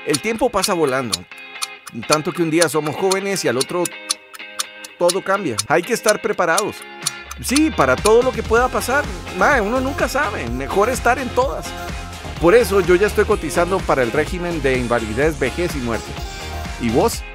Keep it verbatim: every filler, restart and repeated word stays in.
El tiempo pasa volando, tanto que un día somos jóvenes y al otro todo cambia. Hay que estar preparados. Sí, para todo lo que pueda pasar. Mae, uno nunca sabe, mejor estar en todas. Por eso yo ya estoy cotizando para el régimen de invalidez, vejez y muerte. ¿Y vos?